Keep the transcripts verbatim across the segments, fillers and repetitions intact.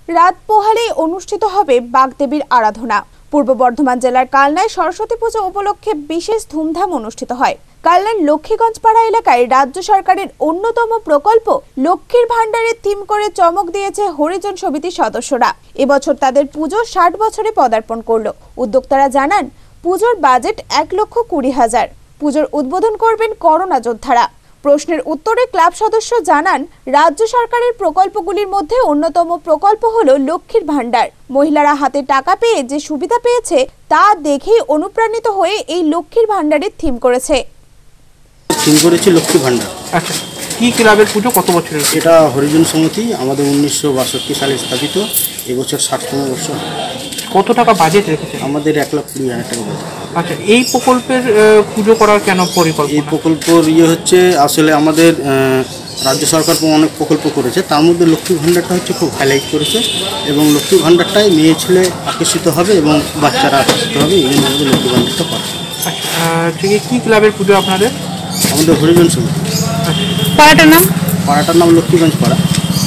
রাত পোহালেই অনুষ্ঠিত হবে বাগদেবীর আরাধনা। পূর্ব বর্ধমান জেলার কালনায় সরস্বতী পুজো উপলক্ষে বিশেষ ধুমধাম অনুষ্ঠিত হয়। কালনার লক্ষ্মীগঞ্জ পাড়া এলাকায় রাজ্য সরকারের অন্যতম প্রকল্প লক্ষ্মীর ভান্ডারের থিম করে চমক দিয়েছে হরিজন সমিতির সদস্যরা। এবছর তাদের পুজো ষাট বছরে পদার্পণ করলো। উদ্যোক্তারা জানান, পুজোর বাজেট এক লক্ষ কুড়ি হাজার। পুজোর উদ্বোধন করবেন করোনা যোদ্ধারা। প্রশ্নের উত্তরে ক্লাব সদস্য জানান, রাজ্য সরকারের প্রকল্পগুলির মধ্যে অন্যতম প্রকল্প হলো লক্ষ্মীর ভান্ডার। মহিলারা হাতে টাকা পেয়ে যে সুবিধা পেয়েছে তা দেখেই অনুপ্রাণিত হয়ে এই লক্ষ্মীর ভান্ডারের থিম করেছে। থিম করেছে লক্ষ্মী ভান্ডার। আচ্ছা, কি ক্লাবের পুজো কত বছরের? এটা হরিজন সমিতি, আমাদের উনিশশো বাষট্টি সালে স্থাপিত। এবছর ষাটতম বর্ষ। কত টাকা বাজেট রেখেছে? আমাদের এক লাখ কুড়ি হাজার টাকা বাজেট। আচ্ছা, এই প্রকল্পের পুজো করার কেন পরিকল্পনা? এই প্রকল্পর ইয়ে হচ্ছে, আসলে আমাদের রাজ্য সরকার অনেক প্রকল্প করেছে, তার মধ্যে লক্ষ্মী ভান্ডারটা হচ্ছে খুব হাইলাইট করেছে এবং লক্ষ্মী ভান্ডারটাই মেয়ে ছেলে আকর্ষিত হবে এবং বাচ্চারা আকর্ষিত হবে, এই জন্য লক্ষ্মী ভান্ডারটা করা। আচ্ছা, কি ক্লাবের পুজো আপনাদের? আমাদের হরিজন সমিতি। পাড়াটার নাম? পাড়াটার নাম লক্ষ্মীগঞ্জ পাড়া।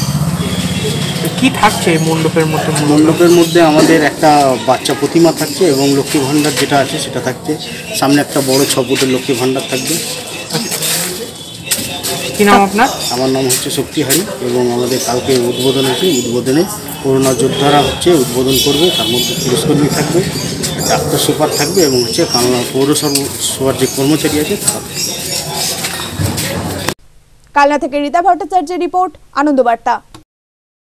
কি থাকছে মণ্ডপের মধ্যে? মণ্ডপের মধ্যে আমাদের একটা বাচ্চা প্রতিমা থাকছে এবং লক্ষ্মী ভান্ডার যেটা আছে সেটা থাকছে। সামনে একটা বড় ছ ফুটের লক্ষ্মী ভান্ডার থাকবে। কি নাম আপনার? আমার নাম হচ্ছে শক্তিহারি এবং আমাদের কালকে উদ্বোধন হচ্ছে। উদ্বোধনে করোনা যোদ্ধারা হচ্ছে উদ্বোধন করবে। তার মধ্যে পুলিশকর্মী থাকবে, ডাক্তার সুপার থাকবে এবং হচ্ছে কালনা পৌরসভার যে কর্মচারী আছে তারা। কালনা থেকে রীতা ভট্টাচার্যের রিপোর্ট, আনন্দবার্তা।